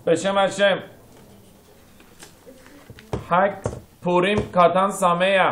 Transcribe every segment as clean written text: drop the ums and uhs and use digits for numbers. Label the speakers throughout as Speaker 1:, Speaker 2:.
Speaker 1: בשם השם. حق پوریم کاتان سامیا.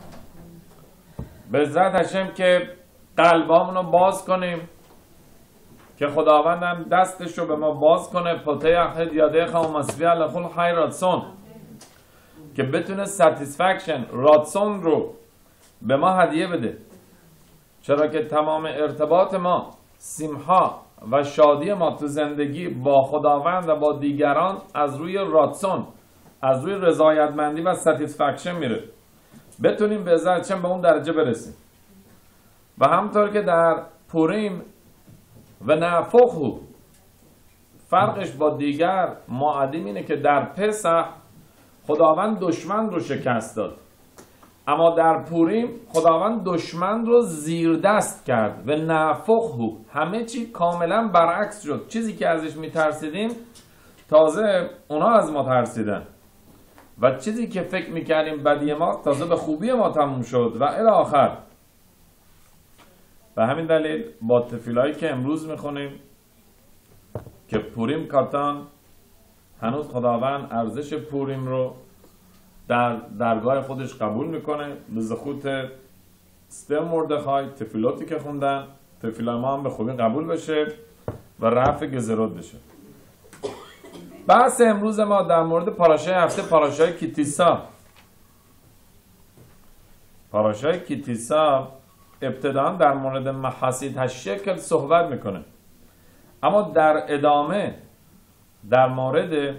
Speaker 1: به عزت هشم که قلبامونو باز کنیم که خداوندم دستشو به ما باز کنه پتیخ دیاده خواهم مسیحی لخول خیر راتسون که بتونه ساتیسفکشن راتسون رو به ما هدیه بده. چرا که تمام ارتباط ما، سیمها و شادی ما تو زندگی با خداوند و با دیگران از روی راتسون، از روی رضایتمندی و ساتیسفکشن میره. بتونیم به عزت به اون درجه برسیم. و همطور که در پوریم و نفخو فرقش با دیگر معادیم اینه که در پسح خداوند دشمن رو شکست داد، اما در پوریم خداوند دشمن رو زیر دست کرد. و نفخو همه چی کاملا برعکس شد. چیزی که ازش میترسیدیم تازه اونا از ما ترسیدن و چیزی که فکر میکردیم بدی ما تازه به خوبی ما تموم شد و الی آخر. به همین دلیل با تفیلایی که امروز میخونیم که پوریم کاتان، هنوز خداوند ارزش پوریم رو در درگاه خودش قبول میکنه. به زخوت استر مردخای تفیلاتی که خوندن، تفیلای ما هم به خوبی قبول بشه و رفع گزرود بشه. بحث امروز ما در مورد پاراشای هفته پاراشای کیتیسا. پاراشای کیتیسا ابتداً در مورد محاسید هشکل صحبت میکنه، اما در ادامه در مورد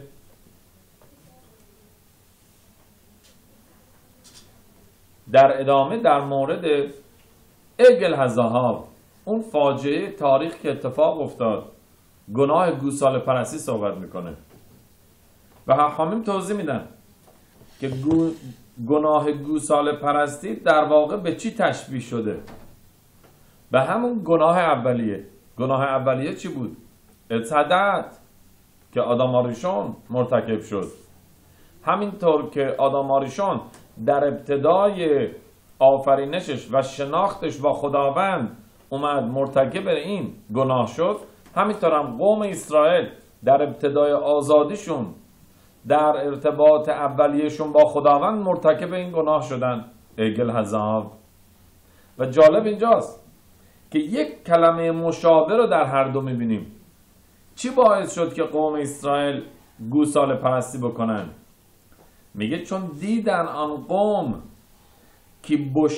Speaker 1: اگل هزاها، اون فاجعه تاریخ که اتفاق افتاد، گناه گوساله پرستی صحبت میکنه و حاکمین توضیح میدن که گناه گوساله پرستی در واقع به چی تشبیه شده؟ به همون گناه اولیه. گناه اولیه چی بود؟ اتصدت که آدم آریشون مرتکب شد. همینطور که آدم آریشون در ابتدای آفرینشش و شناختش با خداوند اومد مرتکب این گناه شد، همینطور هم قوم اسرائیل در ابتدای آزادیشون در ارتباط اولیهشون با خداوند مرتکب این گناه شدن، اگل هزاب. و جالب اینجاست که یک کلمه مشابه رو در هر دو میبینیم. چی باعث شد که قوم اسرائیل گوساله پرستی بکنن؟ میگه چون دیدن آن قوم که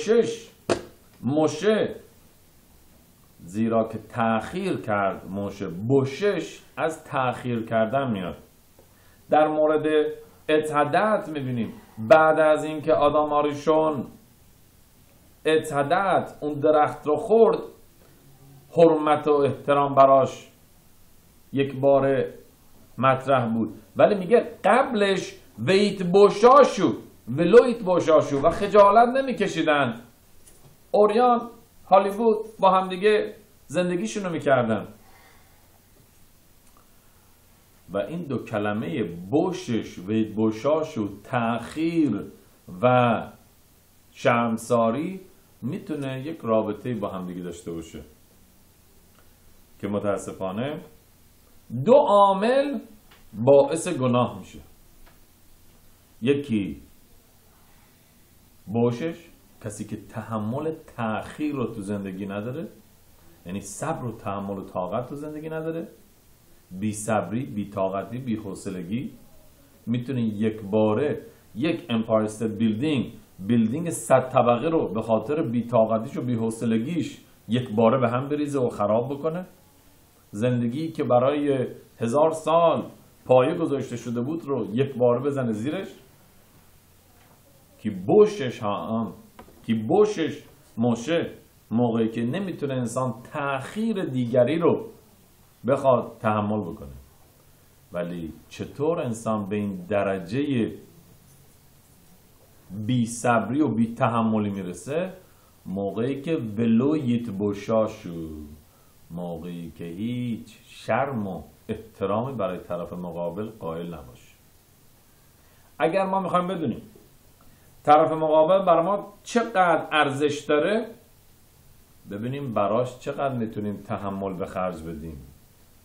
Speaker 1: موشه زیرا که تأخیر کرد. موشه بوشش از تأخیر کردن میاد. در مورد اتحدت میبینیم بعد از اینکه آدم آریشون اتحدت اون درخت رو خورد، حرمت و احترام براش یک بار مطرح بود، ولی میگه قبلش ویت بوشاشو ولویت بوشاشو و خجالت نمیکشیدن. اوریان هالیوود با همدیگه زندگیشونو میکردن. و این دو کلمه بوشش و بوشاش و تأخیر و شرمساری میتونه یک رابطه با همدیگه داشته باشه که متاسفانه دو عامل باعث گناه میشه. یکی بوشش، کسی که تحمل تأخیر رو تو زندگی نداره، یعنی صبر و تحمل و طاقت تو زندگی نداره. بی صبری، بی طاقتی، بی حوصلگی میتونه یک باره یک امپایر استیت بیلدینگ 100 طبقه رو به خاطر بی طاقتیش و بی حوصلگیش یک باره به هم بریزه و خراب بکنه. زندگی که برای 1000 سال پایه گذاشته شده بود رو یک باره بزنه زیرش. کی بوشش موشه، موقعی که نمیتونه انسان تأخیر دیگری رو بخواد تحمل بکنه. ولی چطور انسان به این درجه بی صبری و بی تحملی میرسه؟ موقعی که ولویت بوشاشو، موقعی که هیچ شرم و احترامی برای طرف مقابل قائل نباشه. اگر ما میخوایم بدونیم طرف مقابل برای ما چقدر ارزش داره، ببینیم براش چقدر میتونیم تحمل به خرج بدیم.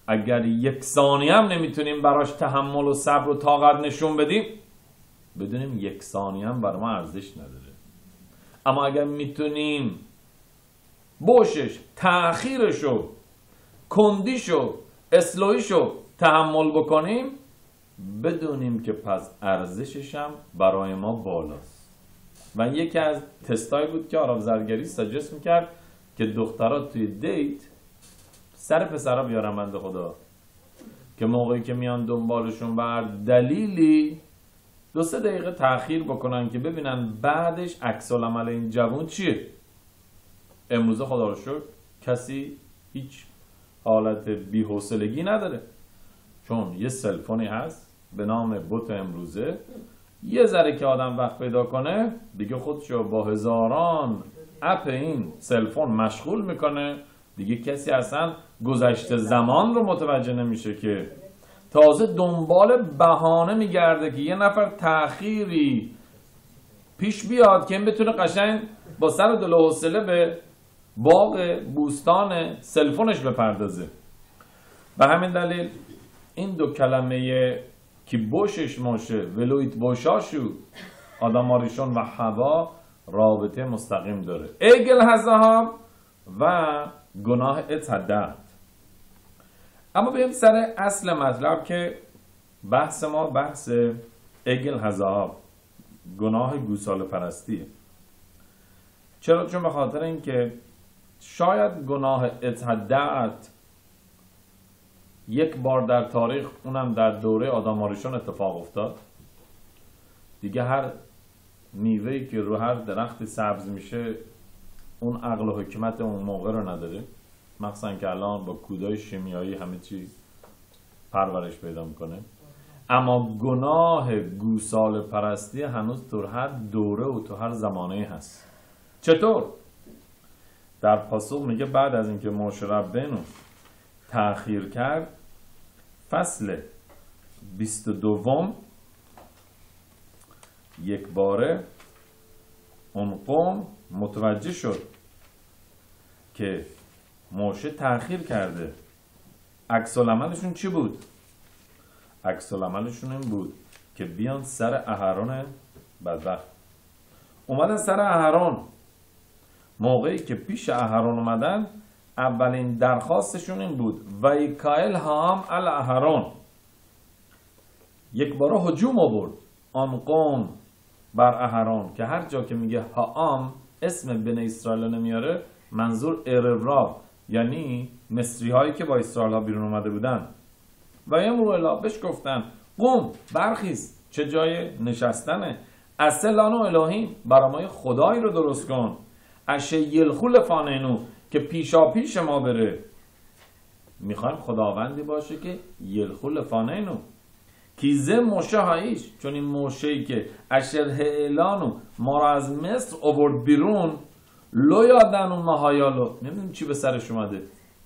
Speaker 1: اگر یک ثانیه هم نمیتونیم براش تحمل و صبر و طاقت نشون بدیم، بدونیم یک ثانیه هم برای ما ارزش نداره. اما اگر میتونیم بوشش، تأخیرشو، کندیشو، اصلاحیشو تحمل بکنیم، بدونیم که پس ارزشش هم برای ما بالاست. و یکی از تستایی بود که آرام زرگری ساجست میکرد که دخترها توی دیت سر پسرها بیارن بنده خدا، که موقعی که میان دنبالشون بر دلیلی 2-3 دقیقه تأخیر بکنن که ببینن بعدش عکس العمل این جوون چیه. امروزه خدا رو شکر کسی هیچ حالت بی‌حوصلگی نداره، چون یه سلفونی هست به نام بوت امروزه، یه ذره که آدم وقت پیدا کنه دیگه خودشو با هزاران اپ این سلفون مشغول میکنه، دیگه کسی اصلا گذشته زمان رو متوجه نمیشه، که تازه دنبال بهانه میگرده که یه نفر تأخیری پیش بیاد که این بتونه قشنگ با سر دل و حوصله به باغ بوستان سلفونش بپردازه. به همین دلیل این دو کلمه که بوشش موشه ولویت بوشاشو آدم آریشون و حوا رابطه مستقیم داره. ایگل هزهاب و گناه اتدت. اما بریم سر اصل مطلب که بحث ما بحث ایگل هزهاب، گناه گوساله پرستیه. چرا؟ چون به خاطر اینکه شاید گناه اتدت یک بار در تاریخ، اونم در دوره آدم آریشون اتفاق افتاد. دیگه هر میوه‌ای که رو هر درخت سبز میشه اون عقل و حکمت اون موقع رو نداره، مخصوصا که الان با کودای شیمیایی همه چی پرورش پیدا میکنه. اما گناه گوساله پرستی هنوز تو هر دوره و تو هر زمانه هست. چطور؟ در پاسخ میگه بعد از اینکه موشه ربینو تأخیر کرد، فصل 22 یک باره اون قوم متوجه شد که موشه تأخیر کرده. عکس العملشون چی بود؟ عکس العملشون این بود که بیان سر اهرون بدبخت. اومدن سر اهرون. موقعی که پیش اهرون اومدن، اولین درخواستشون این بود ویکایل هام ال اهرون، یک بارا هجوم آورد آن قوم بر اهرون، که هر جا که میگه هام اسم بنی اسرائیل نمیاره، منظور اربرا یعنی مصری هایی که با اسرائیل ها بیرون اومده بودن. و امرو الا بهش گفتن قوم برخیز، چه جای نشستنه، اصلانو الهیم، برامای خدایی رو درست کن، اشه یلخول فانینو، که پیشا پیش ما بره. میخوایم خداوندی باشه که یلخول فانینو کیزه موشه هاییش، چون این موشهی که اشر هیلانو ما رو از مصر آورد بیرون، لو یادن اون مهایالو، نمیدونیم چی به سرش اومده.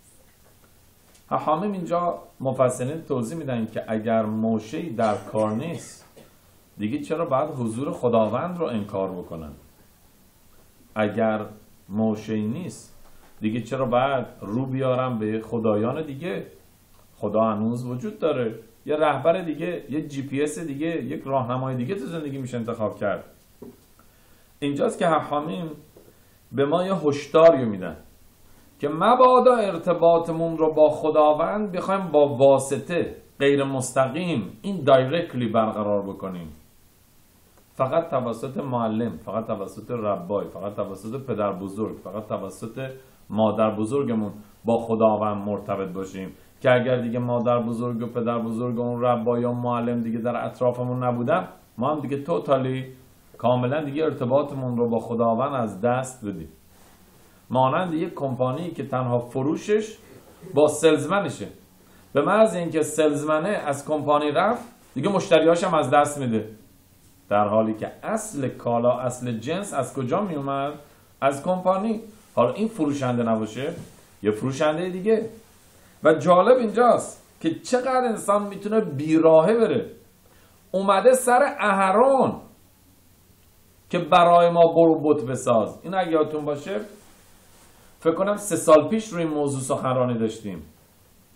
Speaker 1: حامیم اینجا مفسرین توضیح میدن که اگر موشهی در کار نیست، دیگه چرا باید حضور خداوند رو انکار بکنن؟ اگر موشهی نیست، دیگه چرا باید رو بیارم به خدایان دیگه؟ خدا هنوز وجود داره، یه رهبر دیگه، یه جی پی اس دیگه، یک راهنمای دیگه تو زندگی میشه انتخاب کرد. اینجاست که حاکمین به ما یه هشداری میدن که مبادا ارتباطمون رو با خداوند بخوایم با واسطه غیر مستقیم، این دایرکتلی برقرار بکنیم، فقط توسط معلم، فقط توسط ربای، فقط توسط پدر بزرگ، فقط توسط مادر بزرگمون با خداوند مرتبط باشیم. که اگر دیگه مادر بزرگ و پدر بزرگ و اون ربای و معلم دیگه در اطرافمون نبودن، ما هم دیگه توتالی کاملا دیگه ارتباطمون رو با خداوند از دست بدیم. مانند یک کمپانی که تنها فروشش با سلزمنشه، به محض اینکه سلزمنه از کمپانی رفت، دیگه مشتریاش هم از دست میده. در حالی که اصل کالا، اصل جنس از کجا می اومد؟ از کمپانی. حالا این فروشنده نباشه، یه فروشنده دیگه. و جالب اینجاست که چقدر انسان میتونه بیراهه بره. اومده سر اهرون که برای ما برو بت بساز. این اگه یادتون باشه، فکر کنم 3 سال پیش روی این موضوع سخنرانی داشتیم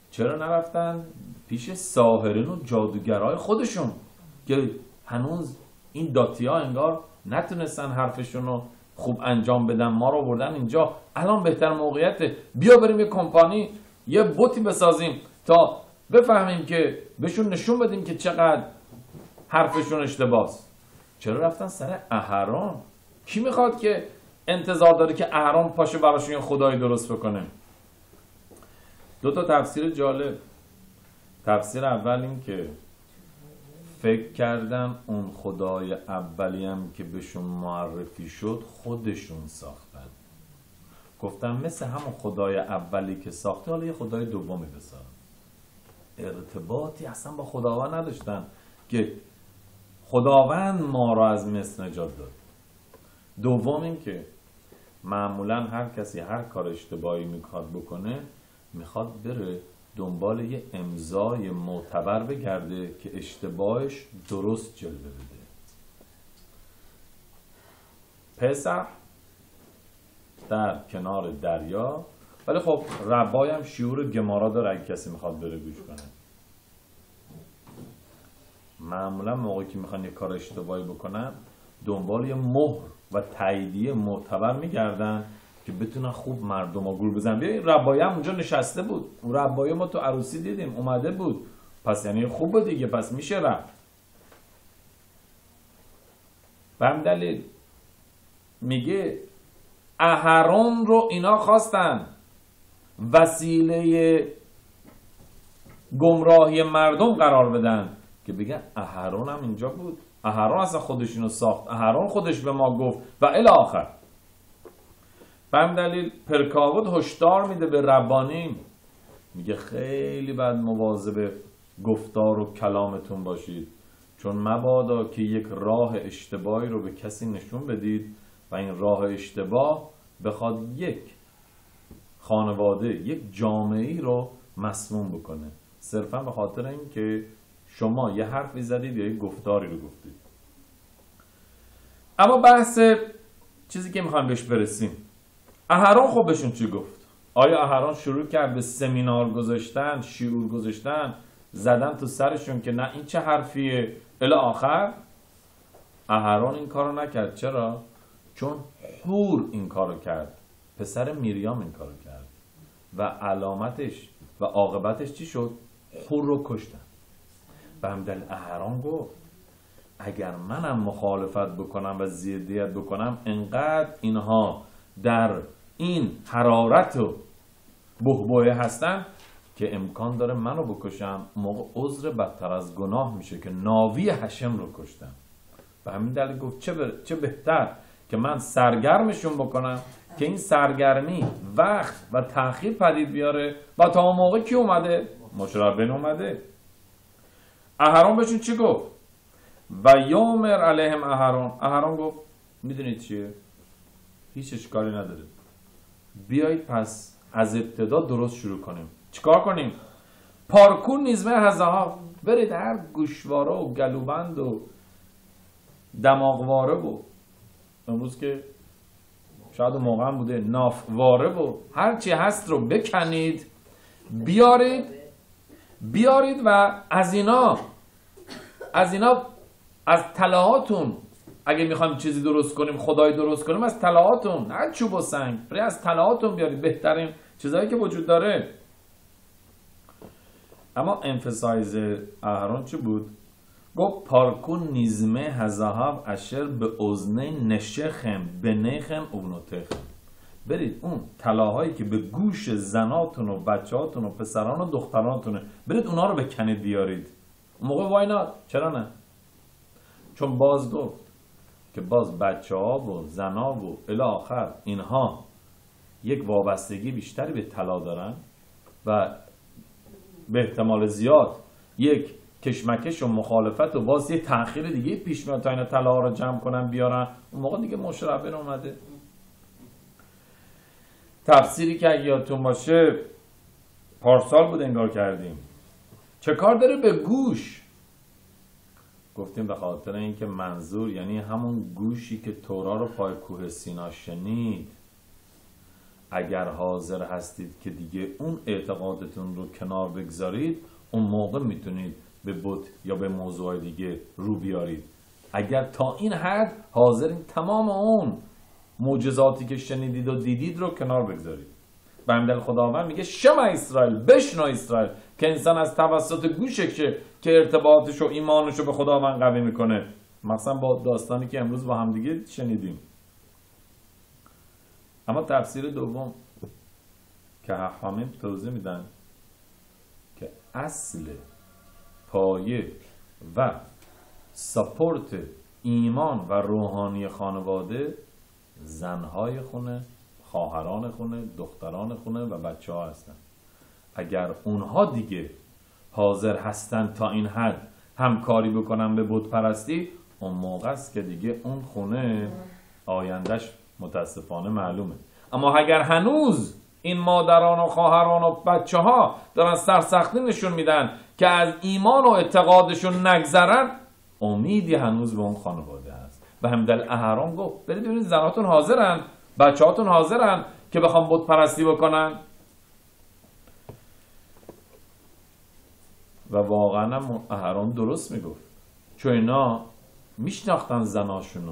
Speaker 1: چرا نرفتن پیش ساحرین و جادوگرای خودشون که هنوز این داتی ها انگار نتونستن حرفشون رو خوب انجام بدن، ما رو بردن اینجا، الان بهتر موقعیته، بیا بریم یه کمپانی یه بوتی بسازیم تا بفهمیم که بهشون نشون بدیم که چقدر حرفشون اشتباهه. چرا رفتن سر اهرام؟ کی میخواد که انتظار داره که اهرام پاشه براشون یه خدایی درست بکنه؟ دو تا تفسیر جالب. تفسیر اول این که فکر کردن اون خدای اولی هم که بهشون معرفی شد خودشون ساختن، گفتن مثل همون خدای اولی که ساخته حالا یه خدای دومی بسازن. ارتباطی اصلا با خداوند نداشتن که خداوند ما را از مصر نجات داد. دوم این که معمولا هر کسی هر کار اشتباهی میخواد بکنه میخواد بره دنبال یه امضای معتبر بگرده که اشتباهش درست جلوه بده. پسح در کنار دریا، ولی خب ربای هم شیور گمارا داره اگه کسی میخواد بره گوش کنه. معمولا موقعی که میخوان یه کار اشتباهی بکنن دنبال یه مهر و تاییدیه معتبر میگردن که بتونن خوب مردم ها گول بزنن. بیا این ربایی هم اونجا نشسته بود، اون ربایی ما تو عروسی دیدیم اومده بود، پس یعنی خوب بود دیگه، پس میشه رفت. به هم دلیل میگه اهرام رو اینا خواستن وسیله گمراهی مردم قرار بدن که بگن اهرام هم اینجا بود، اهرام اصلا خودشونو ساخت، اهرام خودش به ما گفت و الی آخر. به همین دلیل پرکاوود هشدار میده به ربانیم، میگه خیلی باید مواظب گفتار و کلامتون باشید، چون مبادا که یک راه اشتباهی رو به کسی نشون بدید و این راه اشتباه بخواد یک خانواده، یک جامعه‌ای رو مسموم بکنه، صرفا به خاطر این که شما یه حرفی زدید یا یک گفتاری رو گفتید. اما بحث چیزی که میخوایم بهش برسیم، اهرام خب بهشون چی گفت؟ آیا اهرام شروع کرد به سمینار گذاشتن، شعور گذاشتن، زدن تو سرشون که نه این چه حرفیه الی آخر؟ اهرام این کارو نکرد. چرا؟ چون حور این کارو کرد، پسر میریام این کارو کرد و علامتش و عاقبتش چی شد؟ حور رو کشتن. به همین دلیل اهرام گفت اگر منم مخالفت بکنم و ضدیت بکنم انقدر اینها در این حرارت و بحبوحه هستن که امکان داره منو بکشم، موقع عذر بدتر از گناه میشه که ناوی هشم رو کشتم. به همین دلیل گفت چه بهتر که من سرگرمشون بکنم که این سرگرمی وقت و تأخیر پدید بیاره و تا اون موقع کی اومده؟ مشربین اومده. اهرام بهشون چی گفت؟ و یومر علیهم اهرام گفت میدونید چیه؟ هیچ اشکالی نداره، بیایید پس از ابتدا درست شروع کنیم. چیکار کنیم؟ پارکور نیزمه هزها، برید هر گوشواره و گلوبند و دماغواره و امروز که شاید موقع بوده نافواره و هر چی هست رو بکنید، بیارید و از اینا از طلاهاتون، اگه میخوایم چیزی درست کنیم، خدای درست کنیم، از طلاهاتون، نه چوب و سنگ، از طلاهاتون بیارید، بهترین چیزایی که وجود داره. اما امفسایز اهرام چی بود؟ گفت پارکون نیزمه هزاهب اشر به ازنه نشخم به نخم اونوتخم، برید اون طلاهایی که به گوش زناتون و بچهاتون و پسران و دخترانتونه، برید اونا رو بکنید بیارید. اون موقع واینا چرا نه؟ چون باز گفت که باز بچه ها و زنا و الی آخر اینها یک وابستگی بیشتری به طلا دارن و به احتمال زیاد یک کشمکش و مخالفت و باز یه تأخیر دیگه پیش میاد تا اینا طلا رو جمع کنن بیارن. اون موقع دیگه مشربین اومده. تفسیری که اگه یادتون باشه پارسال بود انگار کردیم، چه کار داره به گوش؟ گفتیم به خاطر اینکه منظور یعنی همون گوشی که تورا رو پای کوه سینا شنید. اگر حاضر هستید که دیگه اون اعتقادتون رو کنار بگذارید، اون موقع میتونید به بت یا به موضوع دیگه رو بیارید. اگر تا این حد حاضرین تمام اون معجزاتی که شنیدید و دیدید رو کنار بگذارید. و همدل خداوند میگه شما اسرائیل، بشنو اسرائیل، که انسان از توسط گوششه که ارتباطش و ایمانش رو به خداوند قوی میکنه. مثلا با داستانی که امروز با هم دیگه شنیدیم. اما تفسیر دوم که حاکمین توضیح میدن که اصل پایه و سپورت ایمان و روحانی خانواده زنهای خونه، خواهران خونه، دختران خونه و بچه ها هستن. اگر اونها دیگه حاضر هستن تا این حد همکاری بکنن به بت پرستی، اون موقع است که دیگه اون خونه آیندهش متاسفانه معلومه. اما اگر هنوز این مادران و خواهران و بچه ها دارن سرسختی نشون میدن که از ایمان و اعتقادشون نگذرن، امیدی هنوز به اون خانواده هست. و همدل اهرام گفت برید ببینید زناتون حاضرن، بچه هاتون حاضرن که بخوام بت پرستی بکنن. و واقعا هم اهرام درست میگفت، چون اینا میشناختن زناشونو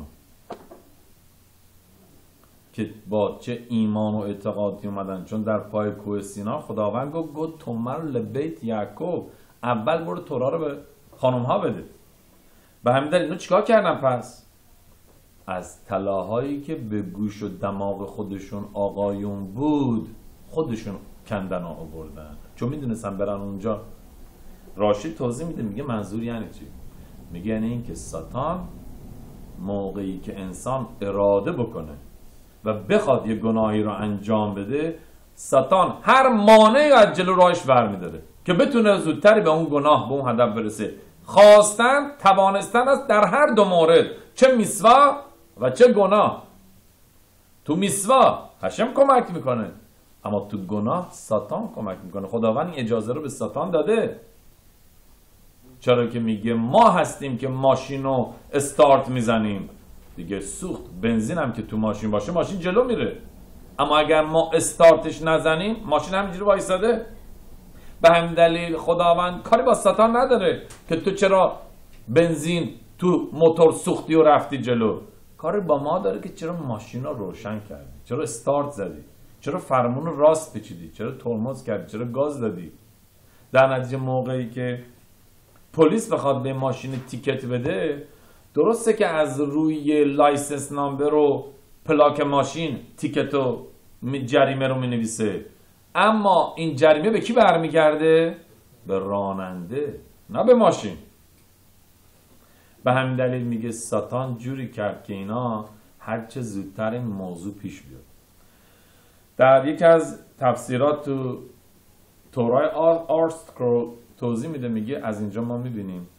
Speaker 1: که با چه ایمان و اعتقادی اومدن. چون در پای کوه سینا خداوند گفت تومر لبیت یعقوب، اول برو تورا رو به خانم ها بده. به همین دلیل اینو چیکار کردن؟ پس از طلاهایی که به گوش و دماغ خودشون آقایون بود خودشون کندن و آوردن، چون میدونستن برن اونجا. راشد توضیح میده، میگه منظور یعنی چی؟ میگه یعنی این که ساتان موقعی که انسان اراده بکنه و بخواد یه گناهی رو انجام بده، ساتان هر مانعی از جلو راهش برمیداره که بتونه زودتری به اون گناه، به اون هدف برسه. خواستن، توانستن است در هر دو مورد، چه میسوا و چه گناه. تو میسوا هشم کمک میکنه، اما تو گناه ساتان کمک میکنه. خداوند این اجازه رو به ساتان داده. چرا که میگه ما هستیم که ماشین رو استارت میزنیم دیگه. سوخت بنزین هم که تو ماشین باشه ماشین جلو میره، اما اگر ما استارتش نزنیم ماشین همینجوری وایساده. به همین دلیل خداوند کاری با ساتان نداره که تو چرا بنزین تو موتور سوختی و رفتی جلو. کاری با ما داره که چرا ماشین رو روشن کردی، چرا استارت زدی، چرا فرمون رو راست پیچیدی، چرا ترمز کردی، چرا گاز دادی. در نتیجه موقعی که پلیس بخواد به ماشین تیکت بده، درسته که از روی لایسنس نامبر و پلاک ماشین تیکت و جریمه رو مینویسه، اما این جریمه به کی برمیگرده؟ به راننده، نه به ماشین. به همین دلیل میگه ساتان جوری کرد که اینا هرچه زودتر این موضوع پیش بیاد. در یکی از تفسیرات تو تورای آرتسکرول توضیح میده، میگه از اینجا ما میبینیم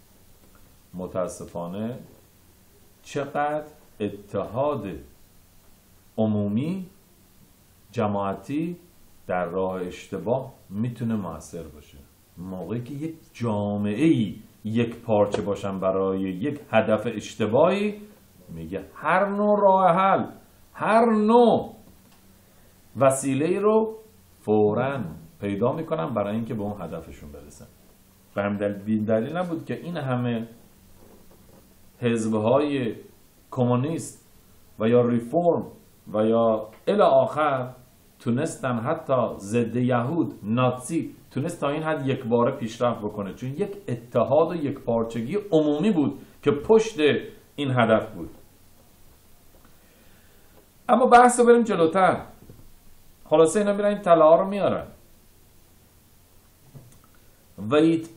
Speaker 1: متاسفانه چقدر اتحاد عمومی جماعتی در راه اشتباه میتونه موثر باشه. موقعی که یک جامعه‌ای یک پارچه باشن برای یک هدف اشتباهی، میگه هر نوع راه حل، هر نوع وسیله رو فوراً پیدا میکنن برای اینکه به اون هدفشون برسن. و هم دلیل نبود که این همه حزبهای کمونیست و یا ریفورم و یا الی آخر تونستن حتی ضد یهود، ناتسی، تونست تا این حد یک باره پیشرفت بکنه، چون یک اتحاد و یک پارچگی عمومی بود که پشت این هدف بود. اما بحث رو بریم جلوتر. خلاصه اینا میرن این طلاها رو میارن. وید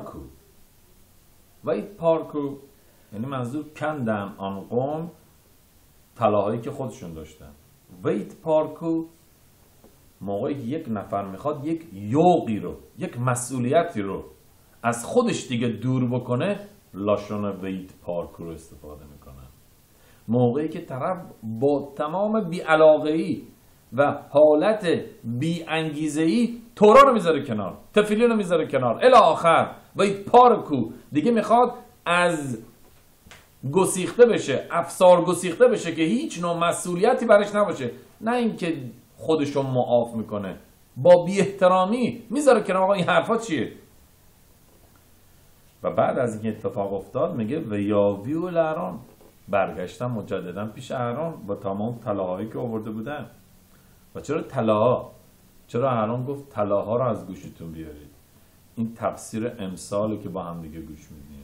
Speaker 1: پارکو یعنی منظور کندن آن قوم طلاهایی که خودشون داشتن. وید پارکو موقعی که یک نفر میخواد یک یوقی رو، یک مسئولیتی رو از خودش دیگه دور بکنه، لاشون وید پارکو رو استفاده میکنن. موقعی که طرف با تمام بی‌علاقه‌ای و حالت بی انگیزه‌ای تورا رو میذاره کنار، تفیلین رو میذاره کنار، الی آخر وید پارکو دیگه میخواد از گسیخته بشه، افسار گسیخته بشه که هیچ نوع مسئولیتی برش نباشه. نه اینکه خودشو معاف میکنه، با بی احترامی میذاره که آقا این حرفا چیه. و بعد از این اتفاق افتاد میگه و یاوی و لران، برگشتن مجددا پیش اهرام با تمام طلاهایی که آورده بودن. و چرا طلاها؟ چرا اهرام گفت طلاها رو از گوشتون بیارید؟ این تفسیر امثاله که با هم دیگه گوش میدیم.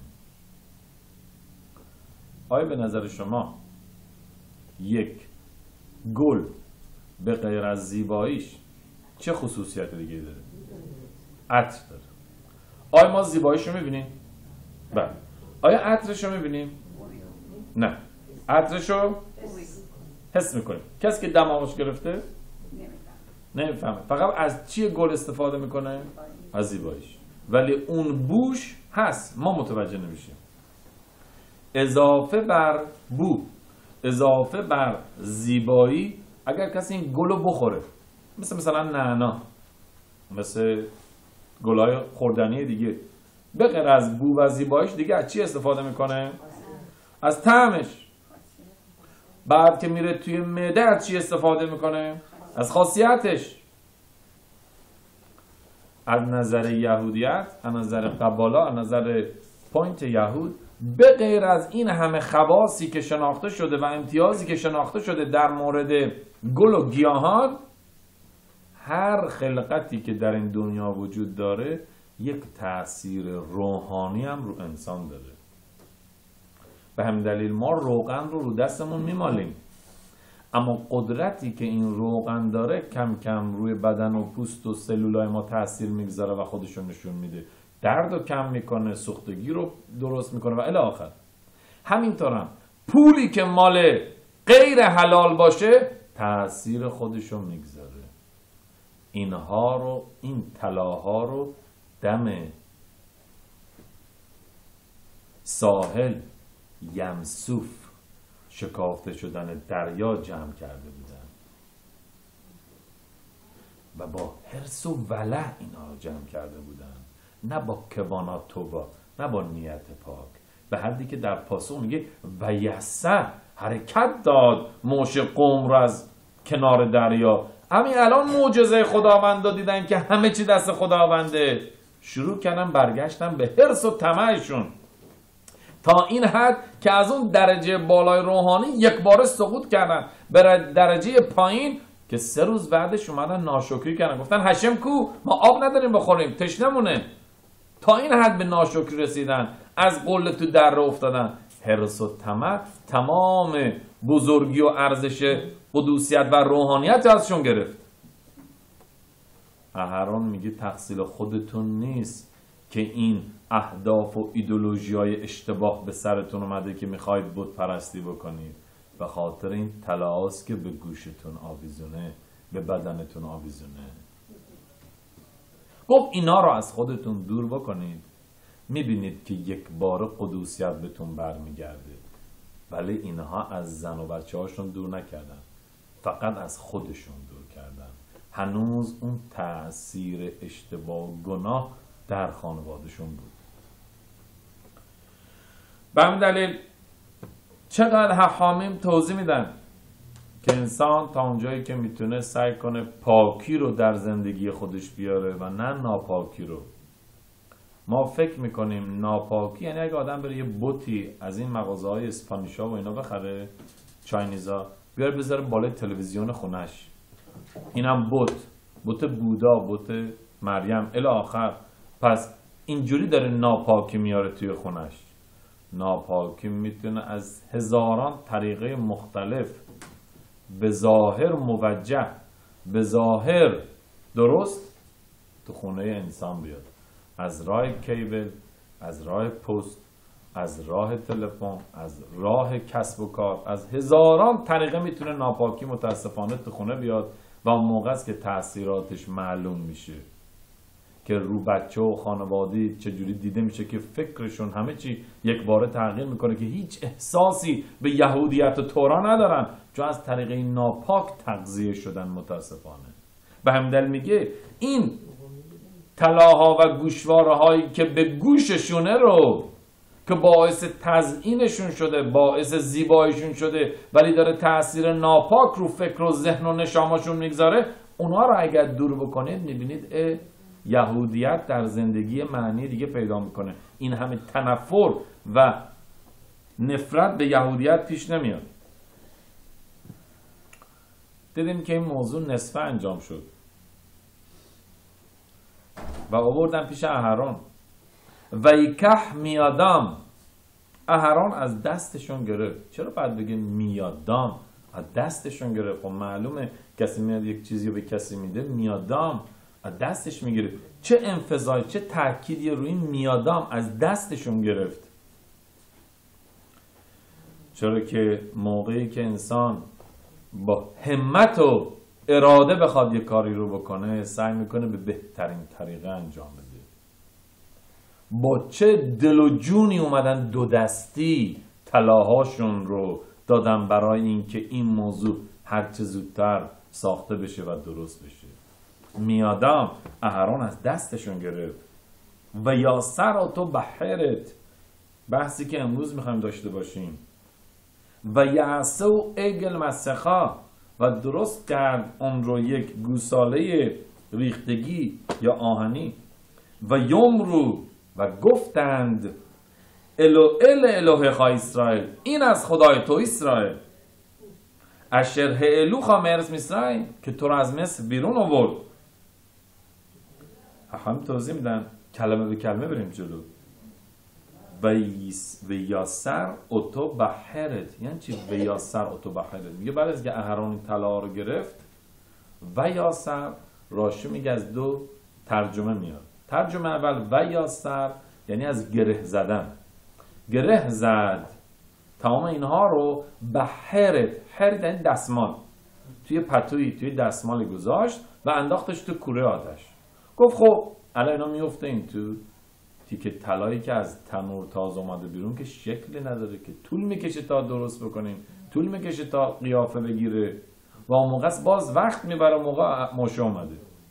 Speaker 1: آیا به نظر شما یک گل به غیر از زیباییش چه خصوصیت دیگه داره؟ عطر داره. آیا ما زیباییش رو میبینیم؟ بله. آیا عطرش رو میبینیم؟ نه. عطرش رو حس میکنیم. کسی که دماغش گرفته نمیفهمه. فقط از چیه گل استفاده میکنه؟ از زیباییش. ولی اون بوش هست، ما متوجه نمیشیم. اضافه بر بو، اضافه بر زیبایی، اگر کسی این گلو بخوره، مثلا نعنا، مثل گلای خوردنی دیگه، به غیر از بو و زیباییش دیگه از چی استفاده میکنه؟ از طعمش. بعد که میره توی معده از چی استفاده میکنه؟ از خاصیتش. از نظر یهودیت، از نظر قبالا، از نظر پوینت یهود، به غیر از این همه خواصی که شناخته شده و امتیازی که شناخته شده در مورد گل و گیاهان، هر خلقتی که در این دنیا وجود داره یک تأثیر روحانی هم رو انسان داره. به همین دلیل ما روغن رو دستمون میمالیم، اما قدرتی که این روغن داره کم کم روی بدن و پوست و سلولای ما تأثیر میگذاره و خودشون نشون میده. درد رو کم میکنه، سوختگی رو درست میکنه و الی آخر. همینطورم پولی که مال غیر حلال باشه تأثیر خودشو میگذاره. اینها رو، این طلاها رو دم ساحل یمسوف شکافته شدن دریا جمع کرده بودن و با حرص و ولع اینها رو جمع کرده بودن، نه با کوانا توبا، نه با نیت پاک. به حدی که در پاسخ میگه و یسع، حرکت داد موش قوم رو از کنار دریا. همین الان معجزه خداوند رو دیدن که همه چی دست خداونده، شروع کردن برگشتن به حرص و طمعشون تا این حد که از اون درجه بالای روحانی یک بار سقوط کردن به درجه پایین که 3 روز بعدش اومدن ناشکری کردن، گفتن هشم کو، ما آب نداریم بخوریم، تشنمونه. تا این حد به ناشکری رسیدن، از قله تو دره افتادن. حرص و طمع تمام بزرگی و ارزش قدوسیت و روحانیت ازشون گرفت. اهرام میگه تقصیر خودتون نیست که این اهداف و ایدئولوژی‌های اشتباه به سرتون اومده که میخواید بت پرستی بکنید. به خاطر این طلاهاست که به گوشتون آویزونه، به بدنتون آویزونه. گفت اینا رو از خودتون دور بکنید، میبینید که یک بار قدوسیت بهتون برمیگرده. ولی اینها از زن و بچه هاشون دور نکردن، فقط از خودشون دور کردن. هنوز اون تأثیر اشتباه و گناه در خانوادهشون بود. به همین دلیل چقدر حاکم توضیح میدن که انسان تا اونجایی که میتونه سعی کنه پاکی رو در زندگی خودش بیاره و نه ناپاکی رو. ما فکر میکنیم ناپاکی یعنی اگه آدم بره یه بوتی از این مغازه های اسپانیشا و اینا بخره، چاینیزا، بیاره بذاره بالای تلویزیون خونش، اینم بوت بودا، بوت مریم الی آخر. پس اینجوری داره ناپاکی میاره توی خونش. ناپاکی میتونه از هزاران طریقه مختلف، به ظاهر موجه، به ظاهر درست، تو خونه انسان بیاد. از راه کیبل، از راه پست، از راه تلفن، از راه کسب و کار، از هزاران طریقه میتونه ناپاکی متاسفانه تو خونه بیاد و اون موقع است که تأثیراتش معلوم میشه که رو بچه و خانواده چجوری دیده میشه که فکرشون همه چی یک باره تغییر میکنه که هیچ احساسی به یهودیت و تورا ندارن، چون از طریقه ناپاک تغذیه شدن متاسفانه. به همین دلیل میگه این طلاها و گوشواره هایی که به گوششونه رو که باعث تزیینشون شده، باعث زیباییشون شده، ولی داره تأثیر ناپاک رو فکر و ذهن و نشامشون میگذاره، اونها رو اگر دور بکنید میبینید یهودیت در زندگی معنی دیگه پیدا میکنه. این همه تنفر و نفرت به یهودیت پیش نمیاد. دیدیم که این موضوع نصفه انجام شد و آوردن پیش اهرون و یکح میادام، اهرون از دستشون گرفت. چرا باید بگه میادام؟ از دستشون گرفت. خب معلومه کسی میاد یک چیزی رو به کسی میده، میادام از دستش میگیره. چه انفضایی، چه تأکیدی روی میادام از دستشون گرفت؟ چرا که موقعی که انسان با همت و اراده بخواد یک کاری رو بکنه، سعی میکنه به بهترین طریقه انجام بده. با چه دل و جونی اومدن دو دستی طلاهاشون رو دادن برای اینکه این موضوع هرچه زودتر ساخته بشه و درست بشه. میادام اهرون از دستشون گرفت و یاسر تو بحرت، بحثی که امروز میخوایم داشته باشیم، و یعصو عگل مسخا، و درست کرد اون رو یک گوساله ریختگی یا آهنی، و یمرو و گفتند اله اسرائیل، این از خدای تو اسرائیل، اشر هعلو مرز مصر، که تو رو از مصر بیرون آورد. هم توضیح میدن کلمه به کلمه بریم جلو. و یاسر اتو بحرت، یعنی چی و یاسر اتو بحرت؟ میگه بعد از که اهرون طلا رو گرفت، و یاسر راشو میگه از دو ترجمه میاد. ترجمه اول و یاسر یعنی از گره زدن، گره زد تمام اینها رو. بحرت، حرت یعنی دستمال، توی پتویی توی دستمال گذاشت و انداختش تو کوره آتش. گفت خب الان اینا میفته این تو تیکه طلایی که از تنور تازه اومده بیرون که شکلی نداره، که طول میکشه تا درست بکنیم، طول میکشه تا قیافه بگیره و اون موقع باز وقت میبره، موقع مشه اومده.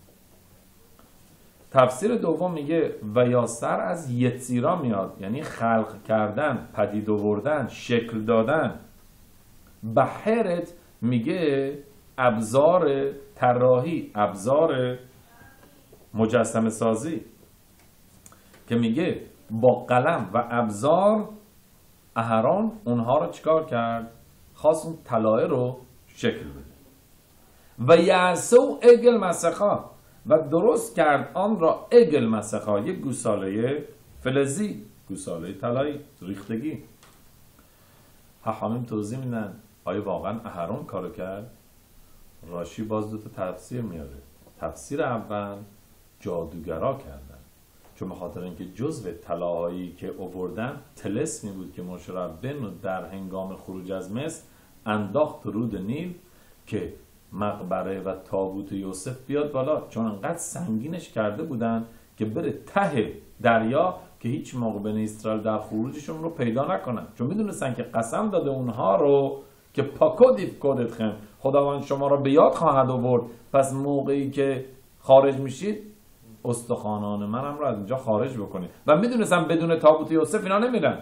Speaker 1: تفسیر دوم میگه و یاسر از یتسیرا میاد، یعنی خلق کردن، پدید آوردن، شکل دادن. بحرت میگه ابزار طراحی، ابزار مجسمه سازی، که میگه با قلم و ابزار اهرون اونها رو چیکار کرد؟ خواست اون طلایه رو شکل بده. و یعصو عگل مسخا، و درست کرد آن را عگل مسخا، یک گوساله فلزی، گوساله طلایی ریختگی. حاکم توضیح میدن آیا واقعا اهرون کارو کرد؟ راشی باز دو تا تفسیر میاره. تفسیر اول جادوگرا کردن، چون به خاطر اینکه جزء طلاهایی که آوردن طلسمی بود که موشه ربی‌نو در هنگام خروج از مصر انداخت رود نیل که مقبره و تابوت یوسف بیاد بالا، چون انقدر سنگینش کرده بودن که بره ته دریا که هیچ موقع بنی اسرائیل در خروجشون رو پیدا نکنن، چون میدونستن که قسم داده اونها رو که پاکودیف کودتخم، خداوند شما رو به یاد خواهد آورد، پس موقعی که خارج میشید استخوانان منم رو از اینجا خارج بکنید. و میدونستم بدون تابوت یوسف اینا نمیرن.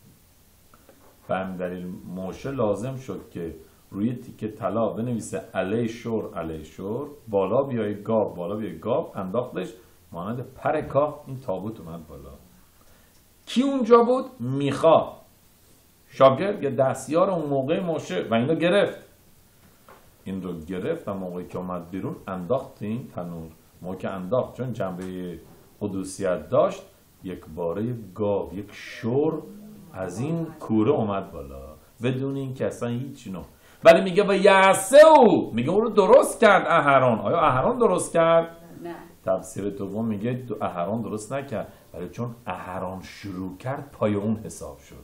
Speaker 1: به همین دلیل موشه لازم شد که روی تیکه طلا بنویسه علی شور علی شور، بالا بیای گاب، بالا بیای گاب، انداختش مانند پر کاه این تابوت اومد بالا. کی اونجا بود؟ میخا، شاگرد یا دستیار اون موقع موشه، و اینو گرفت. این رو گرفت و موقعی که اومد بیرون انداخت این تنور. موقع که انداخت، چون جنبه قدوسیت داشت، یک باره گاو، یک شور از این کوره اومد بالا بدون این که اصلا هیچ نوع. ولی میگه و یعصو، میگه اون رو درست کرد اهرون. آیا اهرون درست کرد؟
Speaker 2: نه.
Speaker 1: تفسیر دوم میگه اهرون درست نکرد، ولی چون اهرون شروع کرد پای اون حساب شد.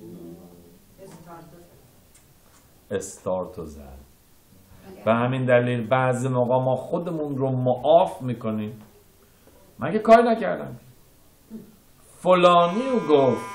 Speaker 1: استارتو زد. به همین دلیل بعضی موقع ما خودمون رو معاف میکنیم. من که کاری نکردم، فلانی رو گفت،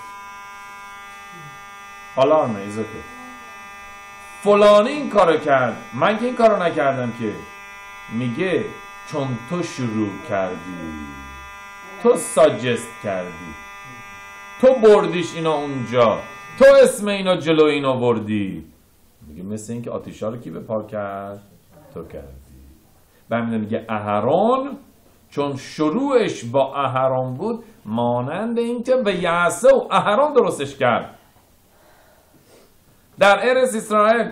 Speaker 1: حالا نه ایزا که فلانی این کارو کرد، من که این کارو نکردم که. میگه چون تو شروع کردی، تو ساجست کردی. تو بردیش اینا اونجا، تو اسم اینا جلو اینا بردی. میگه مثل این که آتیشا رو کی به پا کرد؟ تو کردی. برمیده میگه اهرون چون شروعش با اهرون بود مانند این که به یعصه و اهرون درستش کرد. در ارث اسرائیل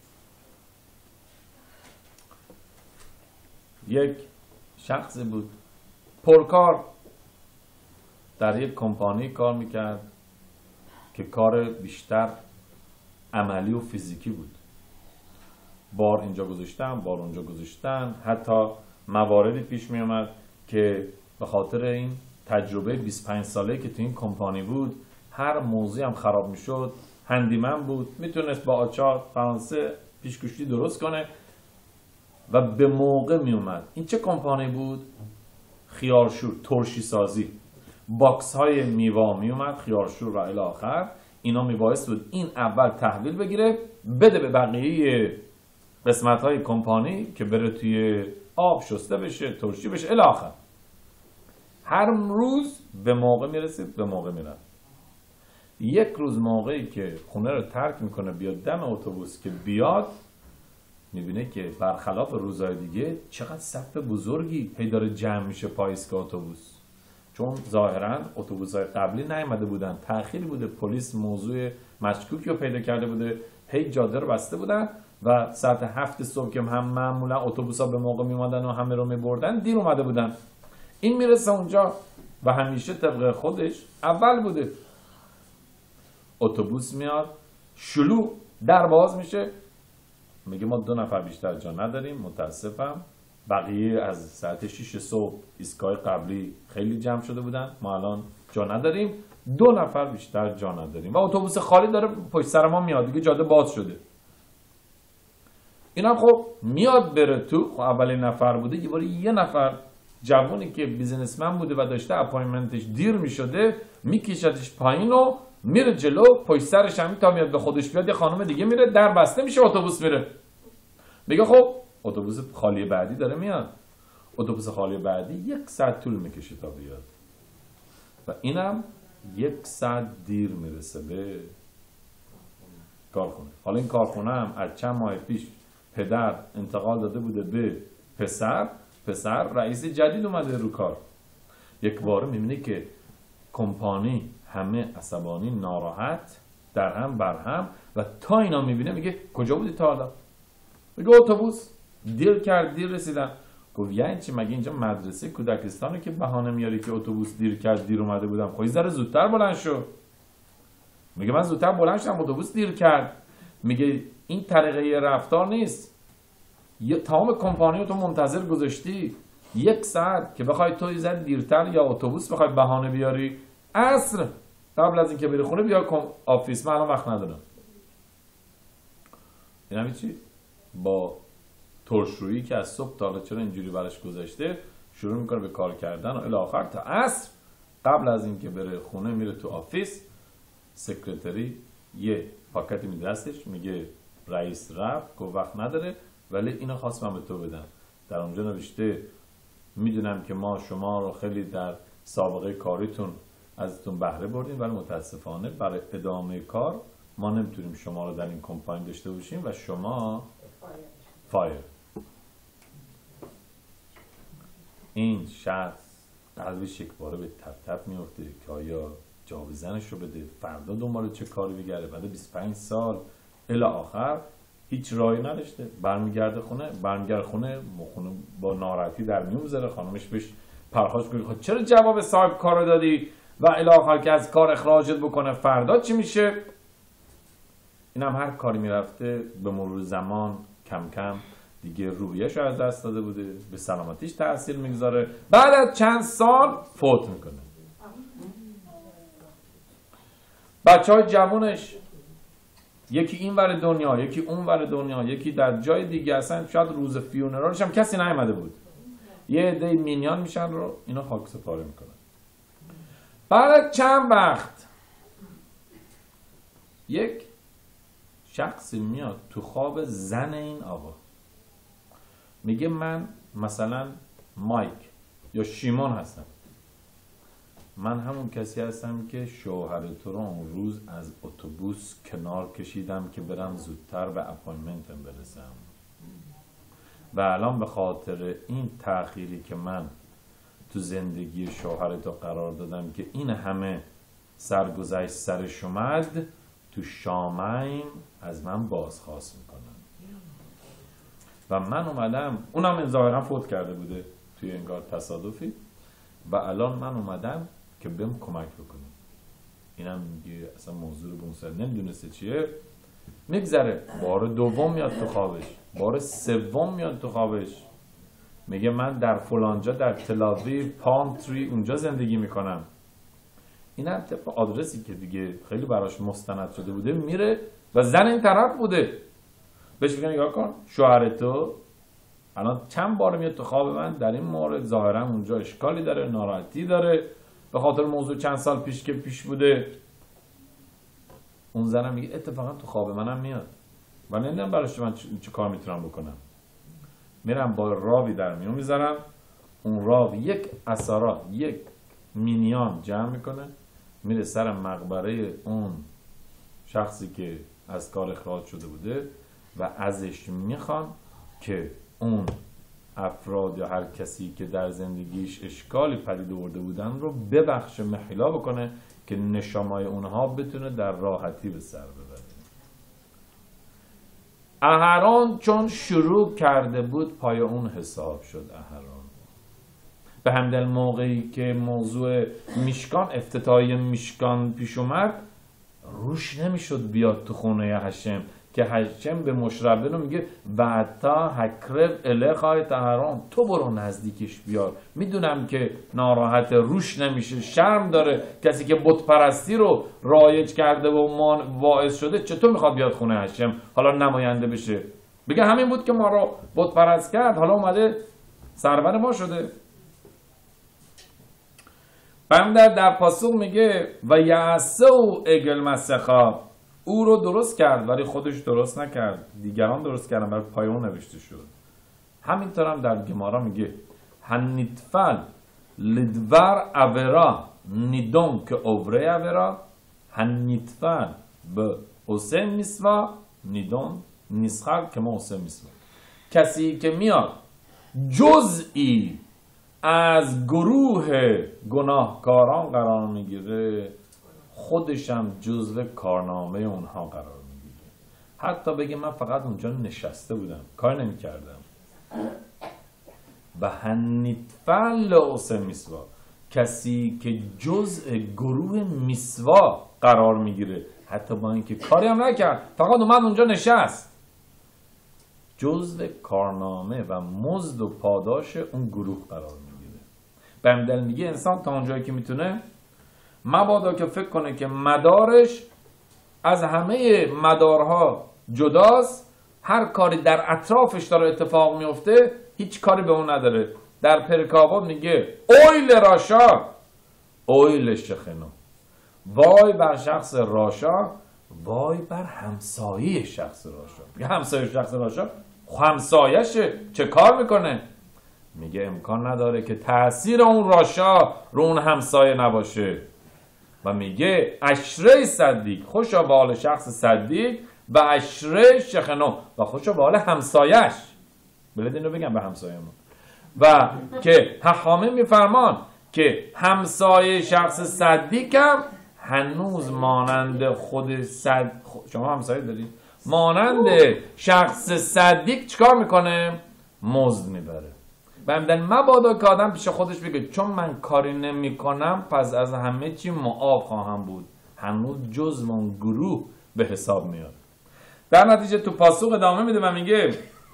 Speaker 1: یک شخصی بود پرکار، در یک کمپانی کار میکرد که کار بیشتر عملی و فیزیکی بود. بار اینجا گذاشتن، بار اونجا گذاشتن، حتی مواردی پیش می اومد که به خاطر این تجربه 25 ساله که تو این کمپانی بود هر موضوعی هم خراب میشد هندیمن بود، میتونست با آچار فرانسه پیشگوشتی درست کنه و به موقع می اومد. این چه کمپانی بود؟ خیارشور، ترشی سازی، باکس های میوه می اومد، خیارشور و الی آخر. اینا میبایست بود این اول تحویل بگیره بده به بقیه قسمت های کمپانی که بره توی آب شسته بشه، ترشی بشه الی آخر. هر روز به موقع میرسید، به موقع میرفت. یک روز موقعی که خونه رو ترک میکنه بیاد دم اتوبوس که بیاد، میبینه که برخلاف روزهای دیگه چقدر صف بزرگی هی داره جمع میشه پای ایستگاه اتوبوس، چون ظاهرا اتوبوس‌های قبلی نیامده بودن، تأخیر بوده، پلیس موضوع مشکوکی رو پیدا کرده بوده، هی جاده رو بسته بودن و ساعت 7 صبح که هم معمولا اتوبوس‌ها به موقع میومدن و همه رو میبردن، دیر اومده بودن. این میرسه اونجا و همیشه طبق خودش اول بوده. اتوبوس میاد، شلوغ، در باز میشه، میگه ما 2 نفر بیشتر جا نداریم، متاسفم. بقیه از ساعت 6 صبح ایستگاه قبلی خیلی جمع شده بودن، ما الان جا نداریم، 2 نفر بیشتر جا نداریم و اتوبوس خالی داره پشت سر ما میاد، دیگه جاده باز شده. اینا خب میاد بره تو، خب اولین نفر بوده، یه نفر جوونی که بیزنسمن بوده و داشته اپایمنتش دیر میشده میکشدش پایین و میره جلو، پشت سرش هم تا میاد به خودش بیاد یه خانم دیگه میره، در بسته میشه، اتوبوس میره. میگه خب اتوبوس خالی بعدی داره میاد. اتوبوس خالی بعدی 1 ساعت طول میکشه تا بیاد و اینم 1 ساعت دیر میرسه به کارخونه. حالا این کارخونه هم از چند ماه پیش پدر انتقال داده بوده به پسر رئیس جدید اومده رو کار. یک باره میبینه که کمپانی همه عصبانی، ناراحت، در هم بر هم و تا اینا میبینه میگه کجا بودی تا حالا؟ میگه اتوبوس دیر کرد، دیر رسیدم. گفت یعنی چی؟ مگه اینجا مدرسه کودکستانه که بهانه میاری که اتوبوس دیر کرد، دیر اومده بودم؟ خب یه ذره زودتر بلند شو. میگه من زودتر بلند شدم، اتوبوس دیر کرد. میگه این طریقه رفتار نیست. تمام کمپانی تو منتظر گذاشتی 1 ساعت که بخوای تو یه دیرتر یا اتوبوس بخوای بهانه بیاری، عصر قبل از اینکه بری خونه بیا آفیس، من الان وقت ندارم. این همین چی؟ با ترشرویی که از صبح تا حالا چرا اینجوری براش گذاشته شروع میکنه به کار کردن و الی آخر تا عصر قبل از اینکه بره خونه میره تو آفیس. سکرتری یه پاکتی میده دستش، میگه رئیس رفت، گفت وقت نداره ولی اینو خواستم به تو بدم. در اونجا نوشته میدونم که ما شما رو خیلی در سابقه کاریتون ازتون بهره بردیم ولی متاسفانه برای ادامه کار ما نمیتونیم شما رو در این کمپانی داشته باشیم و شما فایر. این شخص قلبش یک باره به تپ تپ میفته که آیا جاویزنش رو بده، فردا دنبال چه کاری بگره، بعد 25 سال الی آخر هیچ راهی نداشته. برمیگرده خونه با ناراحتی در میون میذاره. خانمش بهش پرخاش کنه خب چرا جواب صاحب کارو دادی و الی آخر که از کار اخراجت بکنه، فردا چی میشه؟ اینم هر کاری میرفته به مرور زمان کم کم دیگه روحیه‌اش رو از دست داده بوده، به سلامتیش تاثیر میگذاره، بعد از چند سال فوت میکنه. بچه‌های جوانش یکی این ور دنیا، یکی اون ور دنیا، یکی در جای دیگه، اصلا شاید روز فیونرالش هم کسی نیامده بود. یه عده مینیان میشن رو اینا خاک سپاری میکنن. بعد از چند وقت یک شخصی میاد تو خواب زن این آقا، میگه من مثلا مایک یا شیمون هستم، من همون کسی هستم که شوهر تو رو اون روز از اتوبوس کنار کشیدم که برم زودتر به اپایمنتم برسم و الان به خاطر این تأخیری که من تو زندگی شوهر تو قرار دادم که این همه سرگذشت سرش اومد، تو شامین از من بازخواست میکنن و من اومدم، اونم ظاهرا فوت کرده بوده توی انگار تصادفی و الان من اومدم که بهم کمک بکنه. اینم میگه اصلا موضوع رو به اون سر نمیدونسته چیه. میگذره، بار دوم میاد تو خوابش، بار سوم میاد تو خوابش، میگه من در فلانجا در تلاویو پام تری اونجا زندگی میکنم. اینم طبق آدرسی که دیگه خیلی براش مستند شده بوده میره و زن این طرف بوده. بهش میگه نگاه کن، شوهر تو الان چند بار میاد تو خواب من در این مورد، ظاهرا اونجا اشکالی داره، ناراحتی داره به خاطر موضوع چند سال پیش که پیش بوده. اون زنم میگه اتفاقا تو خواب منم میاد و نمیدونم براش من چه کار میتونم بکنم. میرم با راوی در میون میذارم، اون راوی یک اسارا، یک مینیان جمع میکنه، میره سر مقبره اون شخصی که از کار اخراج شده بوده و ازش میخوان که اون افراد یا هر کسی که در زندگیش اشکالی پدید آورده بودن رو ببخشه، محیلا بکنه که نشامای اونها بتونه در راحتی به سر ببره. اهرون چون شروع کرده بود پای اون حساب شد. اهرون به همدل موقعی که موضوع میشکان، افتتاحیه میشکان پیش اومد، روش نمیشد بیاد تو خونه هشم که هشم به مشربه رو میگه و تا هکرب الیخای اهرون، تو برو نزدیکش بیار، میدونم که ناراحت، روش نمیشه، شرم داره، کسی که بت پرستی رو رایج کرده و واعظ شده چطور میخواد بیاد خونه هشم حالا نماینده بشه، بگه همین بود که ما رو بت پرست کرد حالا اومده سرور ما شده. بندر در پاسخ میگه و یعصو اگل مسخا، او رو درست کرد ولی خودش درست نکرد، دیگران درست کردن برای پای اون نوشته شد. همینطور هم در گمارا میگه هنیتفل لدور اورا نیدون که اوره اورا، هنیتفل به اوسه میسوا نیدون نیسخر که ما اوسه میسوا. کسی که میاد جزئی از گروه گناهکاران قرار میگیره، خودشم جزو کارنامه اونها قرار میگیره. حتی بگه من فقط اونجا نشسته بودم، کار نمیکردم. و هنیتفل اوسه میسوا، کسی که جزء گروه میسوا قرار میگیره، حتی با اینکه کاری هم نکرد، فقط اومد اونجا نشست، جزء کارنامه و مزد و پاداش اون گروه قرار میگیره. بمدل میگه انسان تا اونجایی که میتونه مبادا که فکر کنه که مدارش از همه مدارها جداست، هر کاری در اطرافش داره اتفاق میفته هیچ کاری به اون نداره. در پرکاوات میگه اویل راشا اویل شخنو، وای بر شخص راشا، وای بر همسایه شخص راشا. میگه همسایه شخص راشا همسایشه چه کار میکنه؟ میگه امکان نداره که تأثیر اون راشا رو اون همسایه نباشه. و میگه اشره صدیق، خوشا به حال شخص صدیق، و اشره شخنو، و خوشا به حال همسایش. بلد اینو بگم به همسایه‌مون. و که حاکم میفرمان که همسایه شخص صدیق هم هنوز مانند خود شما همسایه دارید؟ مانند شخص صدیق چیکار میکنه؟ مزد میبره. و همدن مبادا که آدم پیش خودش بگه چون من کاری نمی کنم پس از همه چی معاف خواهم بود، هنوز جزء اون گروه به حساب میاد. در نتیجه تو پاسخ ادامه میده و میگه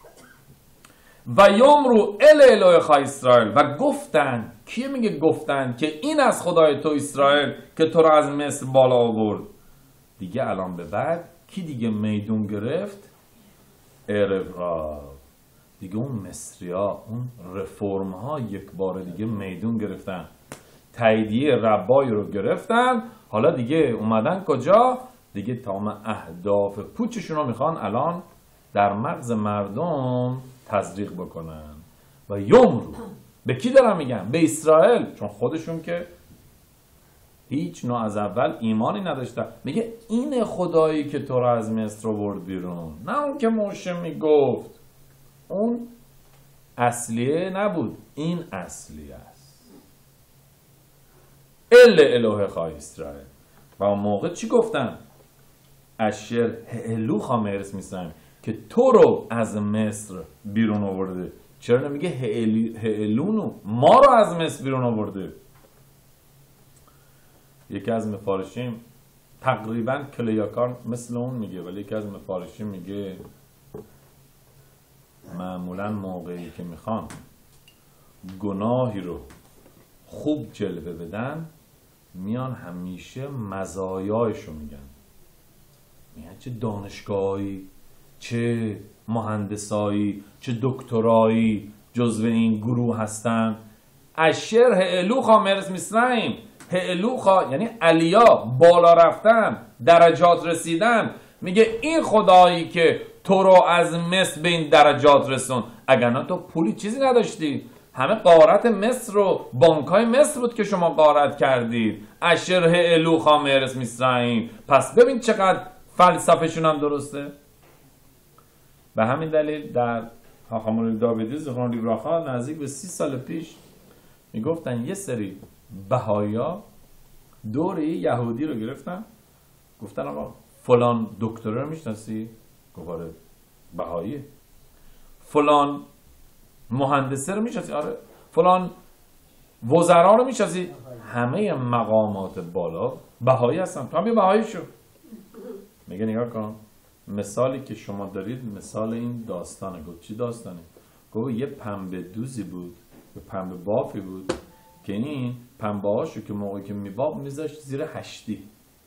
Speaker 1: و یمرو الهی اسرائیل، و گفتن، کیه میگه گفتن؟ که این از خدای تو اسرائیل که تو رو از مصر بالا آورد. دیگه الان به بعد کی دیگه میدون گرفت؟ ارفا دیگه، اون مصریا، اون رفرم ها یک بار دیگه میدون گرفتن، تاییدیه ربای رو گرفتن. حالا دیگه اومدن کجا؟ دیگه تمام اهداف پوچشون رو میخوان الان در مغز مردم تزریق بکنن. و یمرو به کی دارن میگن؟ به اسرائیل، چون خودشون که هیچ نوع از اول ایمانی نداشتن. میگه این خدایی که تو رو از مصر برد بیرون، نه اون که موشه میگفت. اون اصلیه نبود، این اصلی است. اله خواه اسرائیل. و اون موقع چی گفتن؟ اشر هلو خامرس میسن که تو رو از مصر بیرون آورده. چرا نمیگه هلونو ما رو از مصر بیرون آورده؟ یکی از مفارشیم تقریبا کلیاکار مثل اون میگه، ولی یکی از مفارشیم میگه معمولا موقعی که میخوان گناهی رو خوب جلوه بدن میان همیشه مزایایشو میگن. میگن چه دانشگاهی، چه مهندسایی، چه دکترایی جزو این گروه هستن. اشر هلوخا مرس میسرائیم. هلوخا یعنی علیا، بالا رفتن، درجات رسیدن. میگه این خدایی که تو رو از مصر به این درجات رسون. اگر نه تو پولی چیزی نداشتی، همه غارت مصر و بانکای مصر بود که شما غارت کردید. اشر هلوخا مرس میسرائیم. پس ببین چقدر فلسفه‌شون هم درسته. به همین دلیل در هاخامون داویدی زخران لیبراخا نزدیک به 30 سال پیش میگفتن یه سری بهایا دور یهودی رو گرفتن، گفتن آقا فلان دکتره رو میشناسی؟ گفت آره بهاییه. فلان مهندسه رو میشناسی؟ آره. فلان وزرا رو میشناسی؟ همه مقامات بالا بهایی هستن، تو هم یه بهایی شو. میگه نگاه کن، مثالی که شما دارید مثال این داستانه. گفت چی داستانه؟ گفت یه پنبه دوزی بود، یه پنبه بافی بود که این پنبه هاشو که موقعی که میباب میذاشت زیر هشتی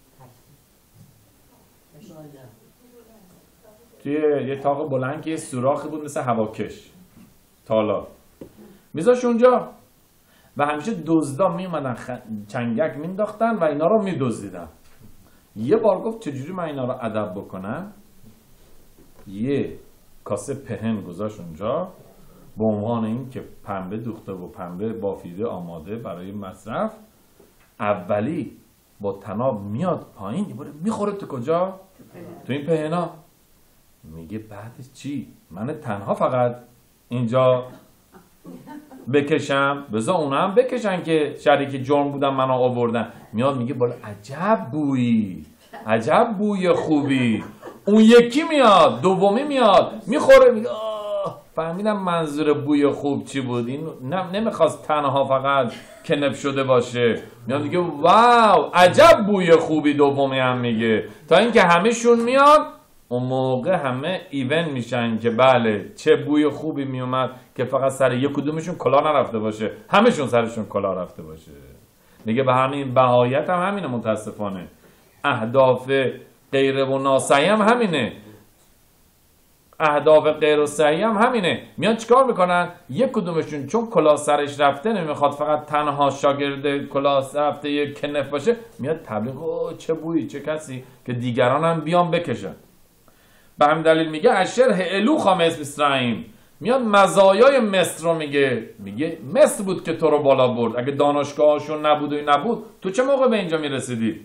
Speaker 1: توی یه تاق بلند که یه سوراخی بود مثل هواکش تالا میذاشت اونجا و همیشه دزدا میومدن چنگک مینداختن و اینا رو میدزدیدن. یه بار گفت چجوری من اینا رو ادب بکنم؟ یه کاسه پهن گذاشت اونجا به عنوان این که پنبه دوخته و پنبه بافیده آماده برای مصرف. اولی با طناب میاد پایین، یه بار میخوره تو کجا؟ تو این پهنا. میگه بعد چی؟ من تنها فقط اینجا بکشم؟ بذار اونا هم بکشن که شریک جرم بودن منو آوردن. میاد میگه بالا عجب بویی، عجب بوی خوبی. اون یکی میاد، دومی میاد میخوره، میگه فهمیدم منظور بوی خوب چی بود. این نمیخواست تنها فقط کنپ شده باشه. میاد میگه واو عجب بوی خوبی. دومی هم میگه. تا اینکه همه‌شون میاد، اون موقع همه ایون میشن که بله چه بوی خوبی میومد که فقط سر یک کدومشون کلاه نرفته باشه، همه‌شون سرشون کلاه رفته باشه. میگه به همین بهایت هم همینه. متاسفانه اهداف غیر و ناسعی هم همینه. اهداف غیر و صحیح هم همینه. میان چیکار میکنن؟ یک کدومشون چون کلاه سرش رفته نمیخواد فقط تنها شاگرد کلاه رفته یک کنف باشه، میاد تبلیغ چه بویی، چه کسی که دیگران هم بیان بکشن. به همین دلیل میگه اشر هلوخا مصر میسرائیم. میاد مزایای مصر رو میگه مصر بود که تو رو بالا برد. اگه دانشگاهشون نبود و نبود تو چه موقع به اینجا میرسیدی؟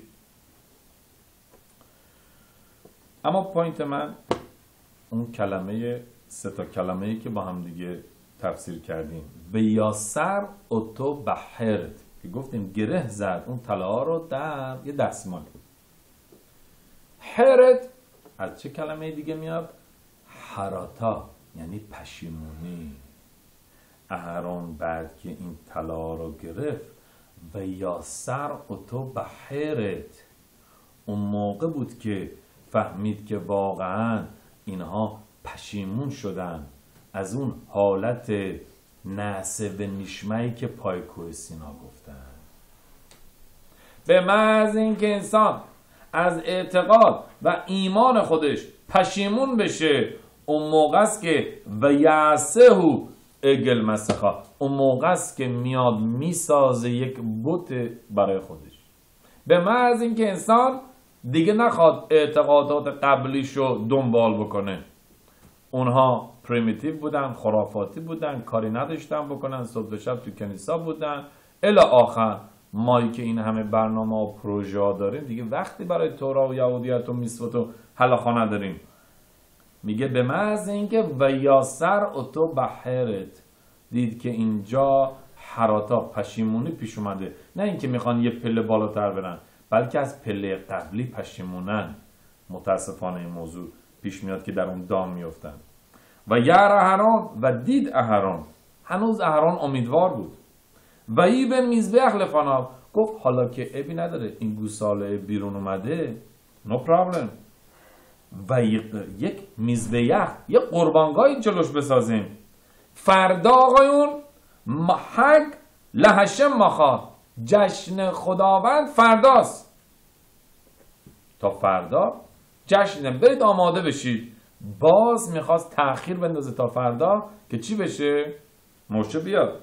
Speaker 1: اما پوینت من اون کلمه 3 تا کلمه‌ای که با هم دیگه تفسیر کردیم، به یاسر اوتو بحرت، که گفتیم گره زد اون طلا رو در یه دستمال. حرت از چه کلمه دیگه میاد؟ حراتا، یعنی پشیمونی. اهرون بعد که این طلا رو گرفت و یاسر اوتو بحرت، اون موقع بود که فهمید که واقعا اینها پشیمون شدن از اون حالت نعسه و نشمه‌ای که پای کوه سینا گفتن. به محض اینکه انسان از اعتقاد و ایمان خودش پشیمون بشه، اون موقع است که و یعسهو اگل مسخا، اون موقع است که میاد میسازه یک بت برای خودش. به محض اینکه انسان دیگه نخواد اعتقادات قبلیشو دنبال بکنه. اونها پریمیتیو بودن، خرافاتی بودن، کاری نداشتن بکنن، صبح و شب تو کنیسا بودن، الی آخر مایی که این همه برنامه و پروژه ها داریم دیگه وقتی برای تورا و یهودیت و میسوت و هلاخا نداریم. میگه به محض اینکه و یاسر اتو بحرت، دید که اینجا حراتا پشیمونی پیش اومده، نه اینکه میخوان یه پله بالاتر برن بلکه از پله قبلی پشیمونن. متاسفانه این موضوع پیش میاد که در اون دام میفتن. و یر اهرون، و دید اهرون، هنوز اهرون امیدوار بود. و ای به میزبه لفاناب، گفت حالا که ابی نداره این گوساله بیرون اومده، نو پرابلم، و یک میزبه یه قربانگاهی جلوش بسازیم. فردا آقایون حق لهشم مخا، جشن خداوند فرداست. تا فردا جشن، برید آماده بشید. باز میخواست تأخیر بندازه تا فردا که چی بشه؟ موشه بیاد.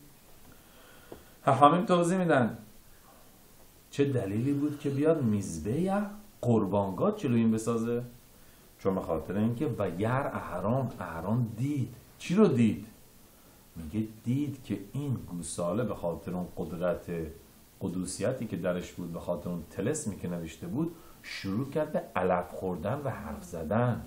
Speaker 1: حاکم توضیح میدن چه دلیلی بود که بیاد میزبه قربانگاه جلوی این بسازه؟ چون به خاطر اینکه و یر اهرون دید. چی رو دید؟ میگه دید که این گوساله به خاطر اون قدرت قدوسیتی که درش بود، به خاطر اون طلسمی که نوشته بود، شروع کرد به علف خوردن و حرف زدن.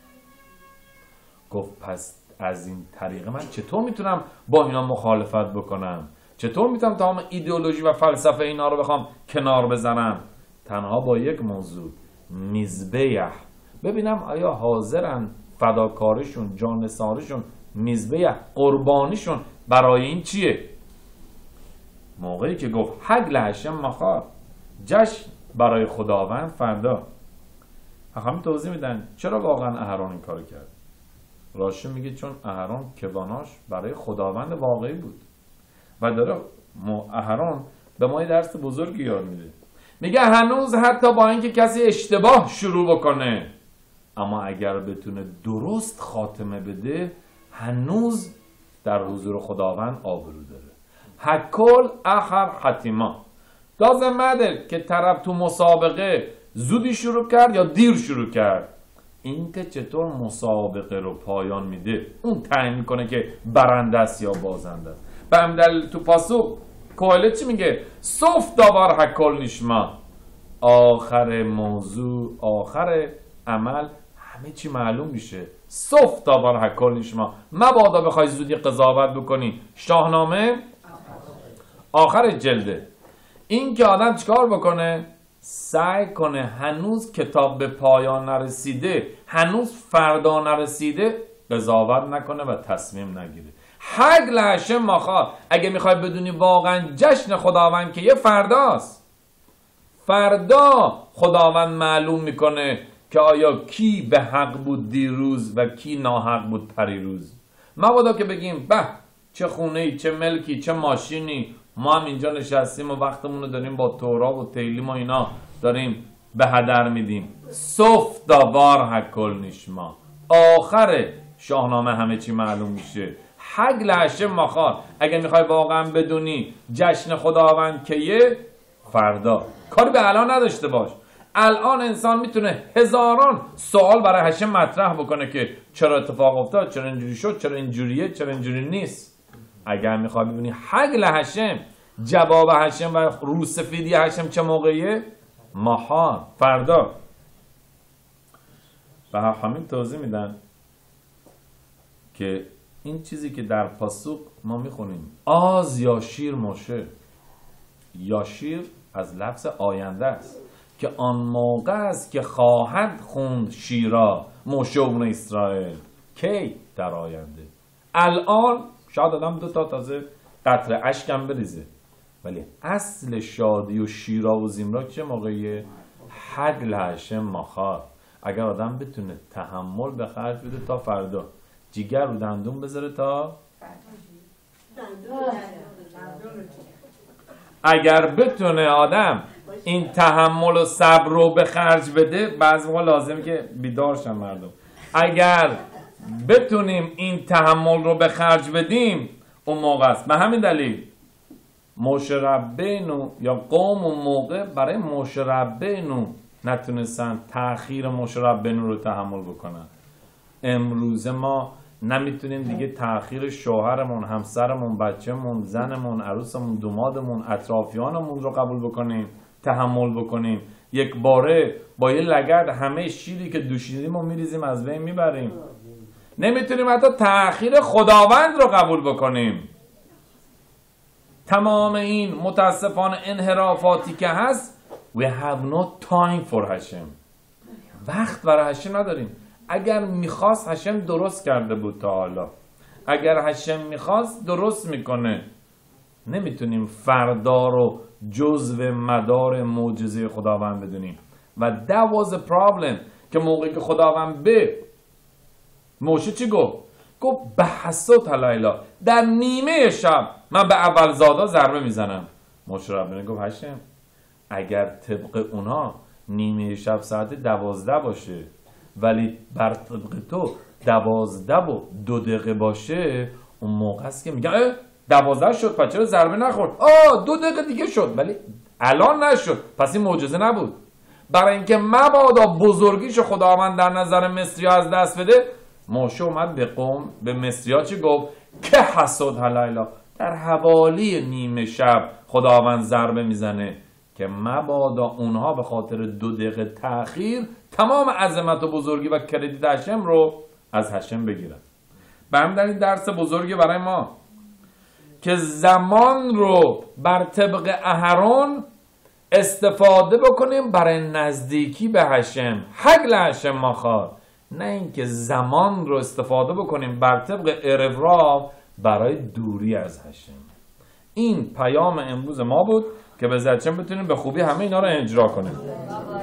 Speaker 1: گفت پس از این طریق من چطور میتونم با اینا مخالفت بکنم؟ چطور میتونم تمام ایدئولوژی و فلسفه اینا رو بخوام کنار بزنم؟ تنها با یک موضوع، میزبه، ببینم آیا حاضرن فداکاریشون، جانثارشون، میزبه قربانیشون برای این چیه؟ موقعی که گفت حق لهشم مخا، جشن برای خداوند فردا. حاکم توضیح میدن چرا واقعا اهرون این کارو کرد. راشی میگه چون اهرون کواناش برای خداوند واقعی بود و داره اهرون به ما یه درس بزرگی یاد میده. میگه هنوز حتی با اینکه کسی اشتباه شروع بکنه، اما اگر بتونه درست خاتمه بده، هنوز در حضور خداوند آبرو داره. هکل اخر ختیما، لازم مده که طرف تو مسابقه زودی شروع کرد یا دیر شروع کرد. این که چطور مسابقه رو پایان میده اون تعیین میکنه که برنده است یا بازنده است. به همین دلیل تو پاسوق کوهلت چی میگه؟ صف داور هکل نشما، آخر موضوع، آخر عمل همه چی معلوم میشه. صف داور هکل نشما، مبادا بخوای زودی قضاوت بکنی. شاهنامه آخر جلده. این که آدم چیکار بکنه؟ سعی کنه هنوز کتاب به پایان نرسیده، هنوز فردا نرسیده، قضاوت نکنه و تصمیم نگیره. حق لهشم مخا، اگه میخوای بدونی واقعا جشن خداوند که یه فرداست، فردا خداوند معلوم میکنه که آیا کی به حق بود دیروز و کی ناحق بود پریروز. مبادا که بگیم به چه خونه‌ای، چه ملکی، چه ماشینی، ما هم اینجا نشستیم و وقتمون رو داریم با تورا و تیلیم و اینا داریم به هدر میدیم. صف داوار هکل نشما، آخر شاهنامه همه چی معلوم میشه. حق لهشم مخا، اگه میخوای واقعا بدونی جشن خداوند که یه فردا، کاری به الان نداشته باش. الان انسان میتونه هزاران سوال برای هشم مطرح بکنه که چرا اتفاق افتاد، چرا اینجوری شد، چرا اینجوریه، چرا اینجوری نیست. اگر میخوای ببینی حق لهشم، جواب هشم و روسفیدی هشم چه موقعیه؟ ماها، فردا. و همین توضیح میدن که این چیزی که در پاسوق ما میخونیم آز یا شیر موشه، یا شیر از لفظ آینده است که آن موقع است که خواهد خوند شیرا موشه و اسرائیل. کی؟ در آینده. الان شاید آدم 2 تا تازه قطره اشکم بریزه، ولی اصل شادی و شیرا و زیمرا چه موقعیه؟ حق لهشم مخا. اگر آدم بتونه تحمل به خرج بده تا فردا، جیگر رو دندون بذاره تا اگر بتونه آدم این تحمل و صبر رو به خرج بده، بعضی موقع لازمه که بیدار شن مردم. اگر بتونیم این تحمل رو به خرج بدیم، اون موقع است. به همین دلیل موشه ربینو یا قوم اون موقع برای موشه ربینو نتونستن تأخیر موشه ربینو رو تحمل بکنن. امروز ما نمیتونیم دیگه تأخیر شوهرمون، همسرمون، بچه‌مون، زنمون، عروسمون، دامادمون، اطرافیانمون رو قبول بکنیم، تحمل بکنیم. یک باره با یه لگد همه شیری که دوشیدیم و میریزیم از بین میبریم. نمیتونیم حتی تأخیر خداوند رو قبول بکنیم. تمام این متاسفانه انحرافاتی که هست، we have no time for هشم. وقت برای هشم نداریم. اگر میخواست هشم درست کرده بود تا حالا. اگر هشم میخواست درست میکنه. نمیتونیم فردا رو جزو مدار معجزه خداوند بدونیم. و that was a problem که موقعی که خداوند به موشه چی گفت؟ گفت بحثت لیلا، در نیمه شب من به اولزادا ضربه میزنم. موشه ربانی گفت هشم اگر طبق اونا نیمه شب ساعت 12 باشه ولی بر طبق تو 12:02 باشه، اون موقع است که میگن 12 شد پس چرا ضربه نخورد؟ 2 دقیقه دیگه شد ولی الان نشد، پس این معجزه نبود. برای اینکه مبادا بزرگیش خداوند در نظر مصری از دست بده، موشه اومد به قوم، به مصری ها چی گفت؟ که حسد لیلا، در حوالی نیمه شب خداوند ضربه میزنه که مبادا اونها به خاطر 2 دقیقه تأخیر تمام عظمت و بزرگی و کردیت هشم رو از هشم بگیرن. به همین دلیل درس بزرگی برای ما که زمان رو بر طبق اهرون استفاده بکنیم برای نزدیکی به هشم، حگل هشم ماخواد، نه اینکه زمان رو استفاده بکنیم بر طبق ارفراف برای دوری از هشم. این پیام امروز ما بود که به زدچم بتونیم به خوبی همه اینا رو اجرا کنیم.